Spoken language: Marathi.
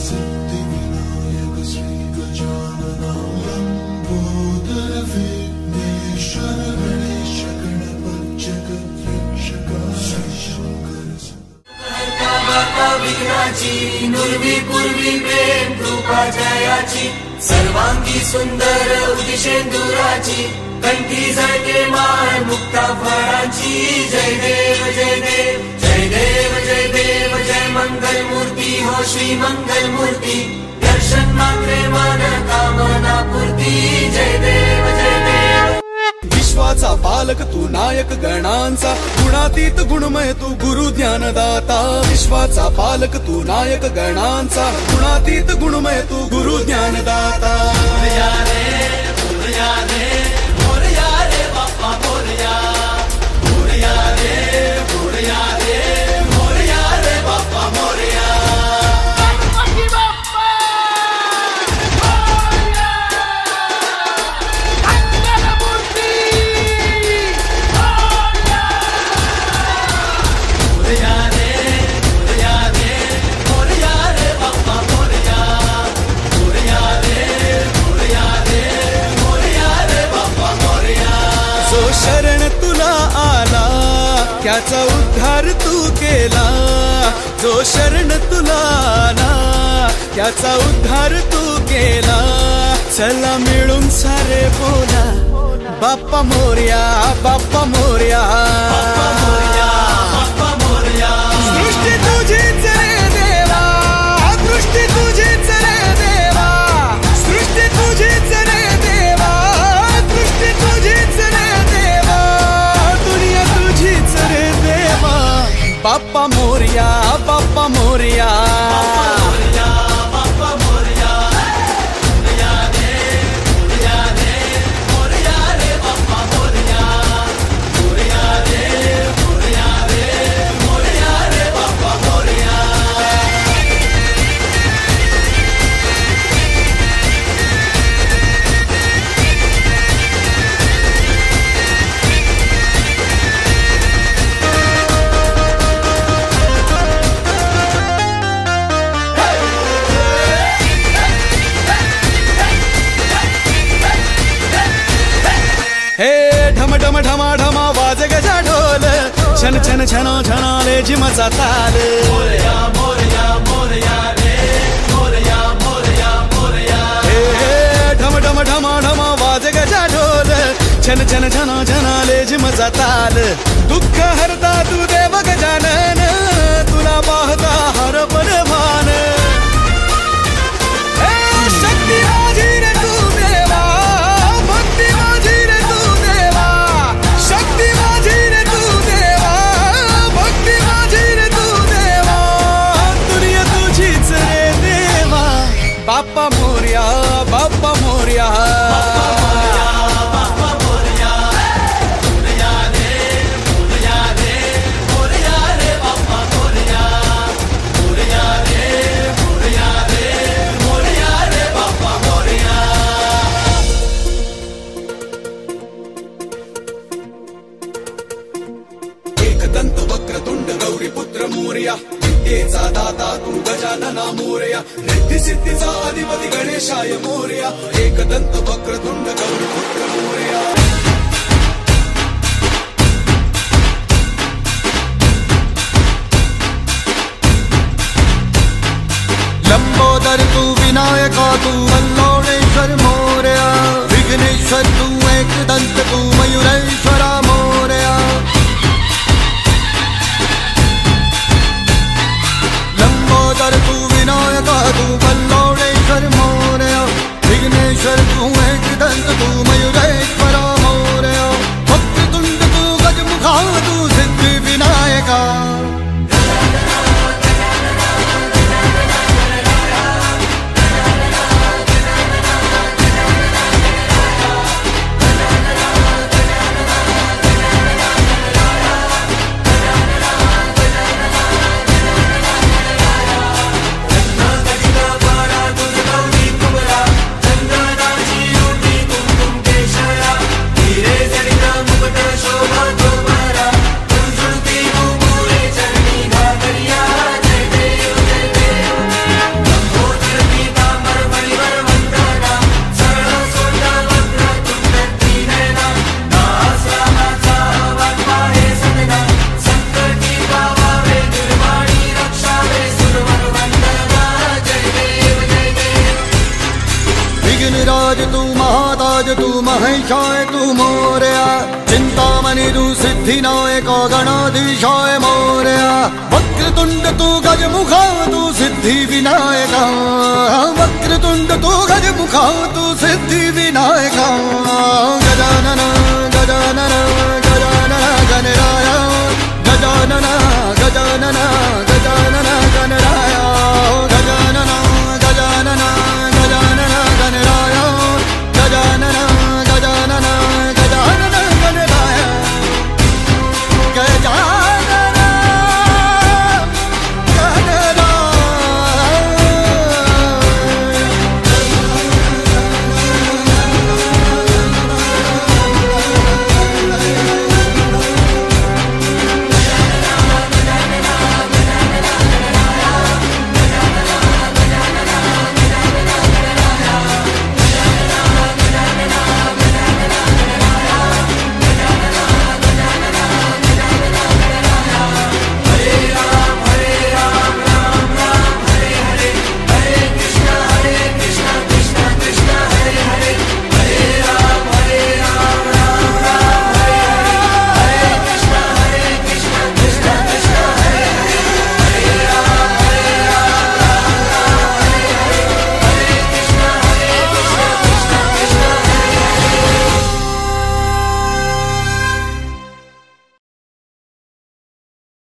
नुर्वी पूर्वी प्रेम कृपा जयाची सर्वांगी सुंदर उदिशेंदुराची कंठी झळके माळ मुक्ता फळांची जय देव जय देव जय देव जय देव जय मंगल मूर्ती हो श्री मंगल मूर्ती दर्शन मात्रे मन कामना पूर्ती जय देव जय देव विश्वाचा पालक तू नायक गणांचा गुणातीत गुणमय तू गुरु ज्ञानदाता विश्वाचा पालक तू नायक गणांचा गुणातीत गुणमय तू गुरु ज्ञानदाता मोरया रे मोरया रे बाप्पा मोरया मोरया रे मोरया रे बाप्पा मोरया शरण तुला आला त्याचा उद्धार तू केला जो शरण तुला आला त्याचा उद्धार तू केला चला मिळून सारे बोला बाप्पा मोरया बाप्पा मोरया बाप्पा मोरया बाप्पा मोरया सृष्टी तुझीच रे देवा दृष्टी तुझीच रे देवा सृष्टी तुझीच रे देवा दृष्टी तुझीच रे बाप्पा मोरया बाप्पा मोरया बाप्पा मोरया मोरया रे मोरया रे बाप्पा मोरया मोरया रे मोरया रे बाप्पा मोरया हे ढम ढम ढमा ढमा वाज गजा ढोल छन छन छनो छनाले जिमचा ताल मोरया मोरया मोरया रे मोरया मोरया मोरया हे ढम ढम ढमा ढमा वाज गजा ढोल छन छन छनो छनाले जिमचा ताल दुःख हरता तू देव गजानन तुला पाहता हर परभान शक्ती माझी रे तू देवा भक्ती माझी रे तू देवा शक्ती माझी रे तू देवा भक्ती माझी रे तू देवा दुनिया तुझीच रे देवा बाप्पा मोरया बाप्पा मोरया बाप्पा मोरया मोरया रे मोरया रे बाप्पा मोरया मोरया रे मोरया रे बाप्पा मोरया एकदंत वक्रतुंड गौरी पुत्र मोरया विद्येचा दाता तू गजानना मोरया रिद्धी सिद्धीचा अधिपती गणेशाय मोरया एकदंत वक्रतुंड गौरी पुत्र मोरया लंबोदर तू विनायका तू वल्लोणेश्वर मोरया विघ्नेश्वर तू एकदंत तू मयूरेश्वरा मोरया लंबोदर तू विनायका तू वल्लोणेश्वर मोरया विघ्नेश्वर तू एकदंत तू मयूरेश्वरा मोरया वक्रतुंड तू गजमुखा तू सिद्धि विनायका गज तू महाताज तू महेशाय तू मोरया, चिंतामणि तू सिद्धिनायक गणाधीशाय मोरया, वक्रतुंड तू गज मुखा तू सिद्धि विनायका, वक्रतुंड तू गज मुखा तू सिद्धि विनायका।